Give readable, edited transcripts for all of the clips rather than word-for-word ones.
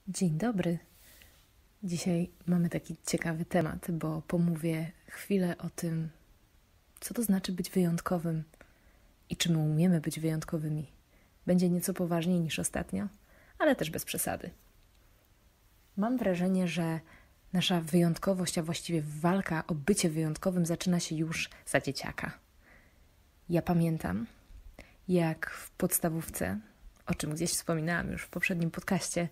Dzień dobry. Dzisiaj mamy taki ciekawy temat, bo pomówię chwilę o tym, co to znaczy być wyjątkowym i czy my umiemy być wyjątkowymi. Będzie nieco poważniej niż ostatnio, ale też bez przesady. Mam wrażenie, że nasza wyjątkowość, a właściwie walka o bycie wyjątkowym zaczyna się już za dzieciaka. Ja pamiętam, jak w podstawówce, o czym gdzieś wspominałam już w poprzednim podcaście,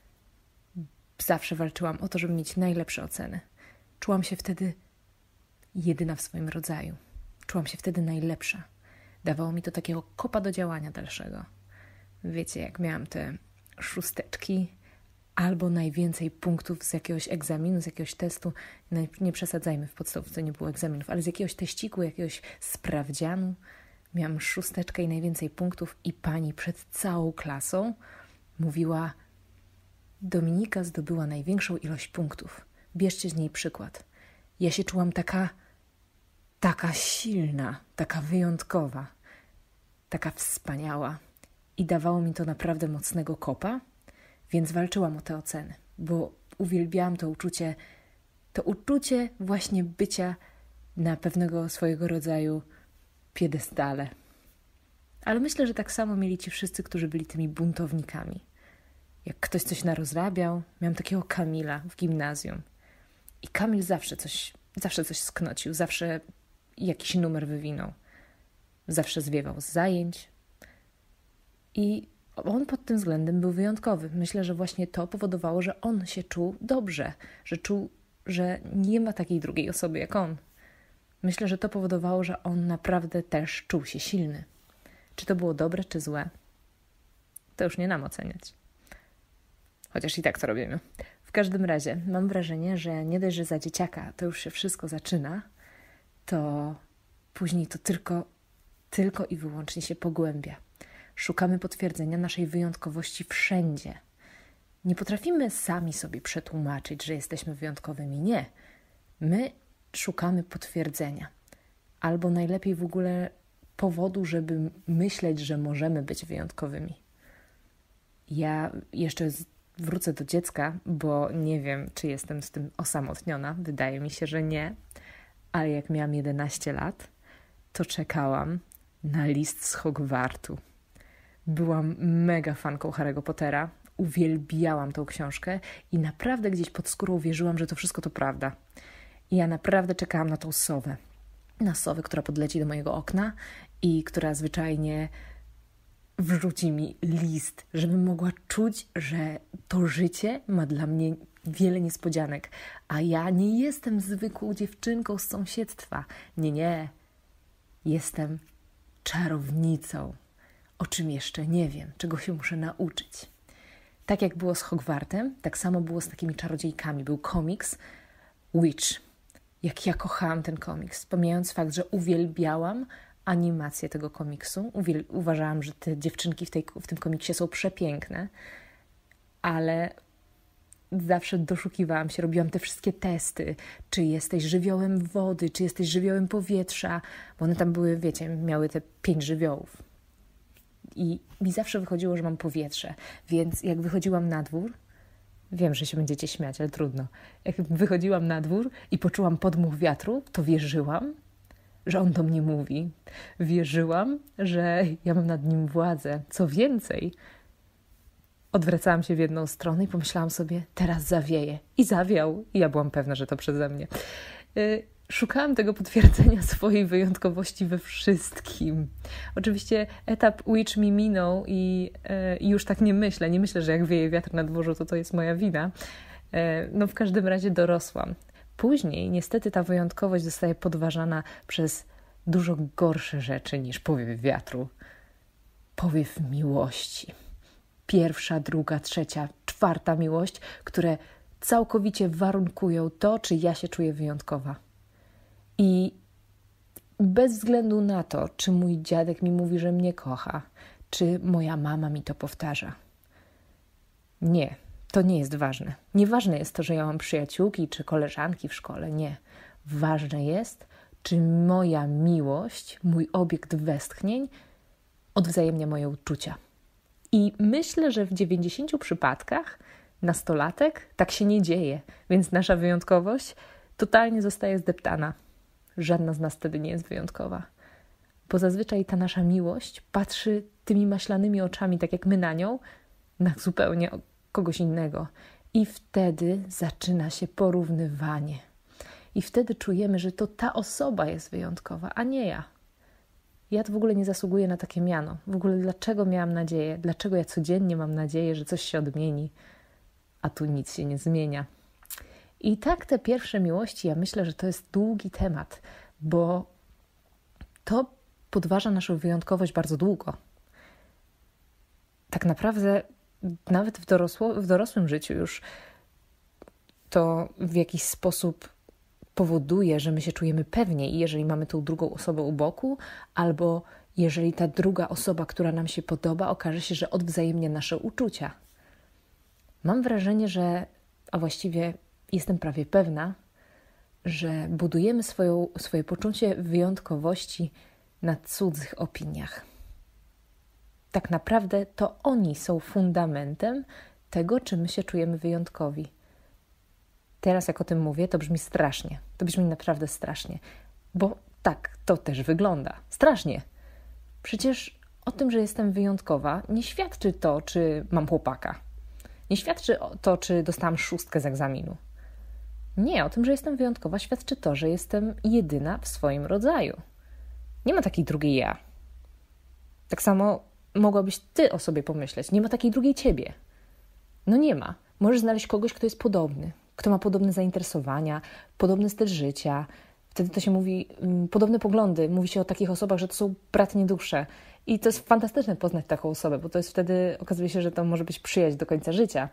zawsze walczyłam o to, żeby mieć najlepsze oceny. Czułam się wtedy jedyna w swoim rodzaju. Czułam się wtedy najlepsza. Dawało mi to takiego kopa do działania dalszego. Wiecie, jak miałam te 6 albo najwięcej punktów z jakiegoś egzaminu, z jakiegoś testu. Nie przesadzajmy, w podstawówce nie było egzaminów, ale z jakiegoś teściku, jakiegoś sprawdzianu. Miałam 6 i najwięcej punktów i pani przed całą klasą mówiła: Dominika zdobyła największą ilość punktów. Bierzcie z niej przykład. Ja się czułam taka silna, taka wyjątkowa, taka wspaniała. I dawało mi to naprawdę mocnego kopa, więc walczyłam o te oceny, bo uwielbiałam to uczucie właśnie bycia na pewnego swojego rodzaju piedestale. Ale myślę, że tak samo mieli ci wszyscy, którzy byli tymi buntownikami. Jak ktoś coś narozrabiał, miałam takiego Kamila w gimnazjum. I Kamil zawsze coś sknocił, zawsze jakiś numer wywinął. Zawsze zwiewał z zajęć. I on pod tym względem był wyjątkowy. Myślę, że właśnie to powodowało, że on się czuł dobrze, że czuł, że nie ma takiej drugiej osoby jak on. Myślę, że to powodowało, że on naprawdę też czuł się silny. Czy to było dobre, czy złe? To już nie nam oceniać. Chociaż i tak to robimy. W każdym razie mam wrażenie, że nie dość, że za dzieciaka to już się wszystko zaczyna, to później to tylko i wyłącznie się pogłębia. Szukamy potwierdzenia naszej wyjątkowości wszędzie. Nie potrafimy sami sobie przetłumaczyć, że jesteśmy wyjątkowymi. Nie. My szukamy potwierdzenia. Albo najlepiej w ogóle powodu, żeby myśleć, że możemy być wyjątkowymi. Ja jeszcze wrócę do dziecka, bo nie wiem, czy jestem z tym osamotniona. Wydaje mi się, że nie. Ale jak miałam 11 lat, to czekałam na list z Hogwartu. Byłam mega fanką Harry'ego Pottera. Uwielbiałam tą książkę i naprawdę gdzieś pod skórą wierzyłam, że to wszystko to prawda. I ja naprawdę czekałam na tą sowę. Na sowę, która podleci do mojego okna i która zwyczajnie wrzuci mi list, żebym mogła czuć, że to życie ma dla mnie wiele niespodzianek. A ja nie jestem zwykłą dziewczynką z sąsiedztwa. Nie. Jestem czarownicą. O czym jeszcze nie wiem, czego się muszę nauczyć. Tak jak było z Hogwartem, tak samo było z takimi czarodziejkami. Był komiks Witch. Jak ja kochałam ten komiks, pomijając fakt, że uwielbiałam animację tego komiksu. Uważałam, że te dziewczynki w tym komiksie są przepiękne, ale zawsze doszukiwałam się, robiłam te wszystkie testy, czy jesteś żywiołem wody, czy jesteś żywiołem powietrza, bo one tam były, wiecie, miały te 5 żywiołów. I mi zawsze wychodziło, że mam powietrze, więc jak wychodziłam na dwór, wiem, że się będziecie śmiać, ale trudno. Jak wychodziłam na dwór i poczułam podmuch wiatru, to wierzyłam, że on do mnie mówi. Wierzyłam, że ja mam nad nim władzę. Co więcej, odwracałam się w jedną stronę i pomyślałam sobie, teraz zawieje. I zawiał. I ja byłam pewna, że to przeze mnie. Szukałam tego potwierdzenia swojej wyjątkowości we wszystkim. Oczywiście etap Witch mi minął i już tak nie myślę. Nie myślę, że jak wieje wiatr na dworzu, to jest moja wina. No w każdym razie dorosłam. Później niestety ta wyjątkowość zostaje podważana przez dużo gorsze rzeczy niż powiew wiatru. Powiew miłości. 1., 2., 3., 4. miłość, które całkowicie warunkują to, czy ja się czuję wyjątkowa. I bez względu na to, czy mój dziadek mi mówi, że mnie kocha, czy moja mama mi to powtarza. Nie, to nie jest ważne. Nieważne jest to, że ja mam przyjaciółki czy koleżanki w szkole. Nie. Ważne jest, czy moja miłość, mój obiekt westchnień odwzajemnia moje uczucia. I myślę, że w 90 przypadkach nastolatek, tak się nie dzieje, więc nasza wyjątkowość totalnie zostaje zdeptana. Żadna z nas wtedy nie jest wyjątkowa, bo zazwyczaj ta nasza miłość patrzy tymi maślanymi oczami, tak jak my na nią, na zupełnie kogoś innego. I wtedy zaczyna się porównywanie. I wtedy czujemy, że to ta osoba jest wyjątkowa, a nie ja. Ja to w ogóle nie zasługuję na takie miano. W ogóle dlaczego miałam nadzieję? Dlaczego ja codziennie mam nadzieję, że coś się odmieni, a tu nic się nie zmienia? I tak te pierwsze miłości, ja myślę, że to jest długi temat, bo to podważa naszą wyjątkowość bardzo długo. Tak naprawdę nawet w dorosłym życiu już to w jakiś sposób powoduje, że my się czujemy pewniej, jeżeli mamy tą drugą osobę u boku, albo jeżeli ta druga osoba, która nam się podoba, okaże się, że odwzajemnia nasze uczucia. Mam wrażenie, a właściwie jestem prawie pewna, że budujemy swoje poczucie wyjątkowości na cudzych opiniach. Tak naprawdę to oni są fundamentem tego, czy my się czujemy wyjątkowi. Teraz jak o tym mówię, to brzmi strasznie. To brzmi naprawdę strasznie. Bo tak to też wygląda. Strasznie. Przecież o tym, że jestem wyjątkowa, nie świadczy to, czy mam chłopaka. Nie świadczy to, czy dostałam 6 z egzaminu. Nie, o tym, że jestem wyjątkowa, świadczy to, że jestem jedyna w swoim rodzaju. Nie ma takiej drugiej ja. Tak samo mogłabyś ty o sobie pomyśleć. Nie ma takiej drugiej ciebie. No nie ma. Możesz znaleźć kogoś, kto jest podobny, kto ma podobne zainteresowania, podobny styl życia. Wtedy to się mówi, podobne poglądy. Mówi się o takich osobach, że to są bratnie dusze. I to jest fantastyczne poznać taką osobę, bo to jest wtedy, okazuje się, że to może być przyjaźń do końca życia.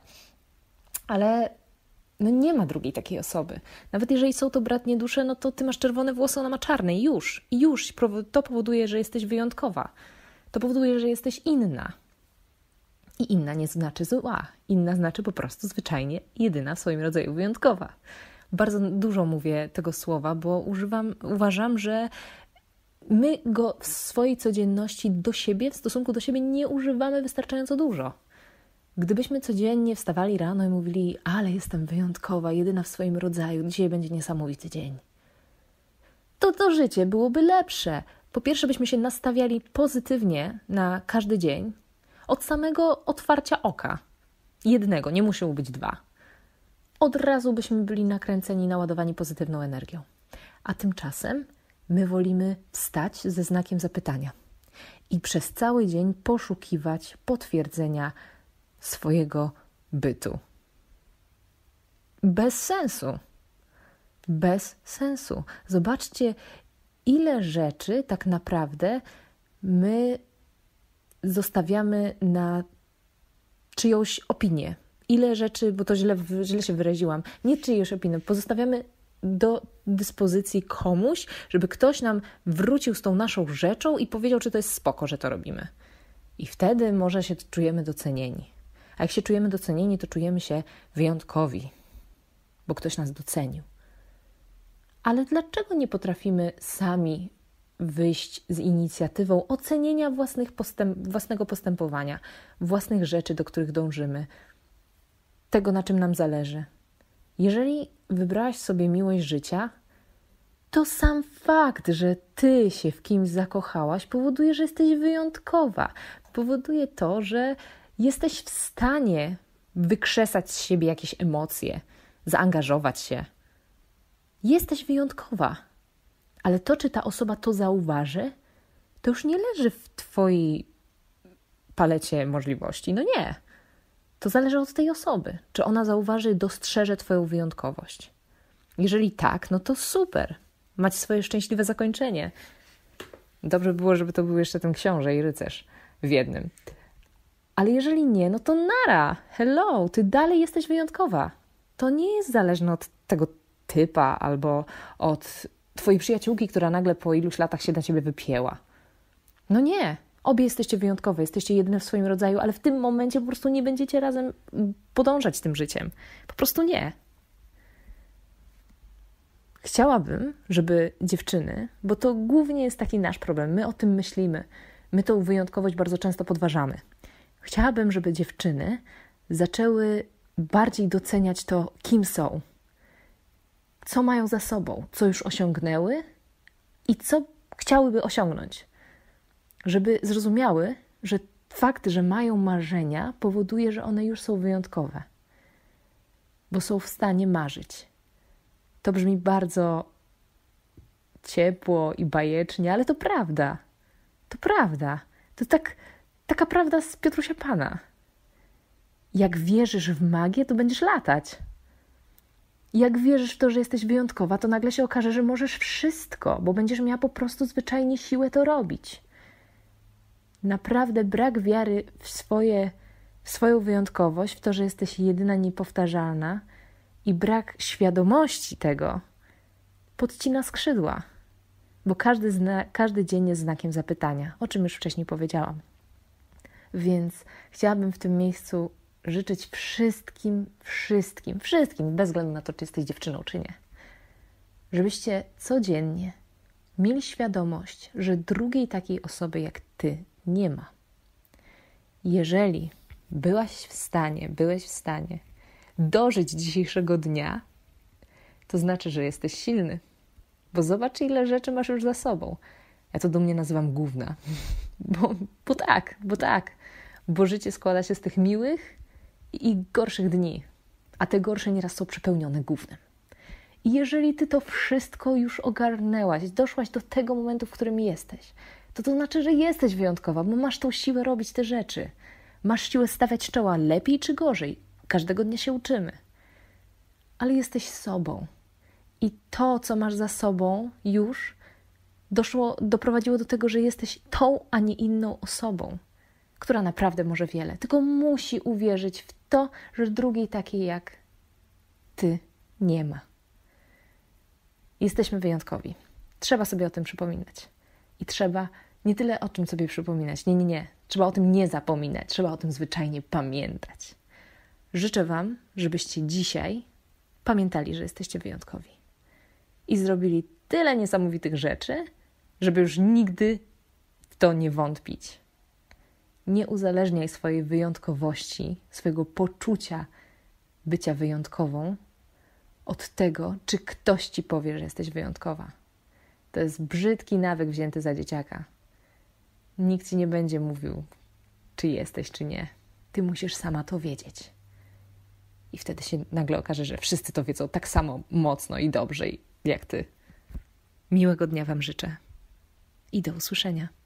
Ale nie ma drugiej takiej osoby. Nawet jeżeli są to bratnie dusze, no to ty masz czerwone włosy, ona ma czarne i już. To powoduje, że jesteś wyjątkowa. To powoduje, że jesteś inna. I inna nie znaczy zła. Inna znaczy po prostu zwyczajnie jedyna w swoim rodzaju wyjątkowa. Bardzo dużo mówię tego słowa, bo uważam, że my go w swojej codzienności w stosunku do siebie nie używamy wystarczająco dużo. Gdybyśmy codziennie wstawali rano i mówili, ale jestem wyjątkowa, jedyna w swoim rodzaju, dzisiaj będzie niesamowity dzień, to życie byłoby lepsze. Po pierwsze byśmy się nastawiali pozytywnie na każdy dzień, od samego otwarcia oka. Jednego, nie musiało być 2. Od razu byśmy byli nakręceni, naładowani pozytywną energią. A tymczasem my wolimy wstać ze znakiem zapytania i przez cały dzień poszukiwać potwierdzenia swojego bytu. Bez sensu. Bez sensu. Zobaczcie, ile rzeczy tak naprawdę my zostawiamy na czyjąś opinię. Ile rzeczy, bo to źle się wyraziłam, nie czyjąś opinię, pozostawiamy do dyspozycji komuś, żeby ktoś nam wrócił z tą naszą rzeczą i powiedział, czy to jest spoko, że to robimy. I wtedy może się czujemy docenieni. A jak się czujemy docenieni, to czujemy się wyjątkowi, bo ktoś nas docenił. Ale dlaczego nie potrafimy sami wyjść z inicjatywą ocenienia własnego postępowania, własnych rzeczy, do których dążymy, tego, na czym nam zależy? Jeżeli wybrałaś sobie miłość życia, to sam fakt, że ty się w kimś zakochałaś, powoduje, że jesteś wyjątkowa. Powoduje to, że jesteś w stanie wykrzesać z siebie jakieś emocje, zaangażować się. Jesteś wyjątkowa. Ale to, czy ta osoba to zauważy, to już nie leży w twojej palecie możliwości. No nie. To zależy od tej osoby. Czy ona zauważy, dostrzeże twoją wyjątkowość. Jeżeli tak, no to super. Macie swoje szczęśliwe zakończenie. Dobrze by było, żeby to był jeszcze ten książę i rycerz w jednym. Ale jeżeli nie, no to nara. Hello, ty dalej jesteś wyjątkowa. To nie jest zależne od tego typa albo od twojej przyjaciółki, która nagle po iluś latach się na ciebie wypięła. No nie. Obie jesteście wyjątkowe, jesteście jedyne w swoim rodzaju, ale w tym momencie po prostu nie będziecie razem podążać tym życiem. Po prostu nie. Chciałabym, żeby dziewczyny, bo to głównie jest taki nasz problem, my o tym myślimy, my tą wyjątkowość bardzo często podważamy. Chciałabym, żeby dziewczyny zaczęły bardziej doceniać to, kim są, co mają za sobą, co już osiągnęły i co chciałyby osiągnąć. Żeby zrozumiały, że fakt, że mają marzenia, powoduje, że one już są wyjątkowe, bo są w stanie marzyć. To brzmi bardzo ciepło i bajecznie, ale to prawda. To prawda. To taka prawda z Piotrusia Pana. Jak wierzysz w magię, to będziesz latać. Jak wierzysz w to, że jesteś wyjątkowa, to nagle się okaże, że możesz wszystko, bo będziesz miała po prostu zwyczajnie siłę to robić. Naprawdę brak wiary w swoją wyjątkowość, w to, że jesteś jedyna, niepowtarzalna i brak świadomości tego podcina skrzydła, bo każdy dzień jest znakiem zapytania, o czym już wcześniej powiedziałam. Więc chciałabym w tym miejscu życzyć wszystkim, bez względu na to, czy jesteś dziewczyną, czy nie, żebyście codziennie mieli świadomość, że drugiej takiej osoby jak ty nie ma. Jeżeli byłeś w stanie dożyć dzisiejszego dnia, to znaczy, że jesteś silny. Bo zobacz, ile rzeczy masz już za sobą. Ja to dumnie nazywam gówna. Bo tak. Bo życie składa się z tych miłych i gorszych dni. A te gorsze nieraz są przepełnione gównem. I jeżeli ty to wszystko już ogarnęłaś, doszłaś do tego momentu, w którym jesteś, to znaczy, że jesteś wyjątkowa, bo masz tą siłę robić te rzeczy. Masz siłę stawiać czoła lepiej czy gorzej. Każdego dnia się uczymy. Ale jesteś sobą. I to, co masz za sobą już doprowadziło do tego, że jesteś tą, a nie inną osobą, która naprawdę może wiele. Tylko musi uwierzyć w to, że drugiej takiej jak ty nie ma. Jesteśmy wyjątkowi. Trzeba sobie o tym przypominać. I trzeba nie tyle o czym sobie przypominać. Nie. Trzeba o tym nie zapominać. Trzeba o tym zwyczajnie pamiętać. Życzę wam, żebyście dzisiaj pamiętali, że jesteście wyjątkowi. I zrobili tyle niesamowitych rzeczy, żeby już nigdy w to nie wątpić. Nie uzależniaj swojej wyjątkowości, swojego poczucia bycia wyjątkową od tego, czy ktoś ci powie, że jesteś wyjątkowa. To jest brzydki nawyk wzięty za dzieciaka. Nikt ci nie będzie mówił, czy jesteś, czy nie. Ty musisz sama to wiedzieć. I wtedy się nagle okaże, że wszyscy to wiedzą tak samo mocno i dobrze jak ty. Miłego dnia wam życzę. I do usłyszenia.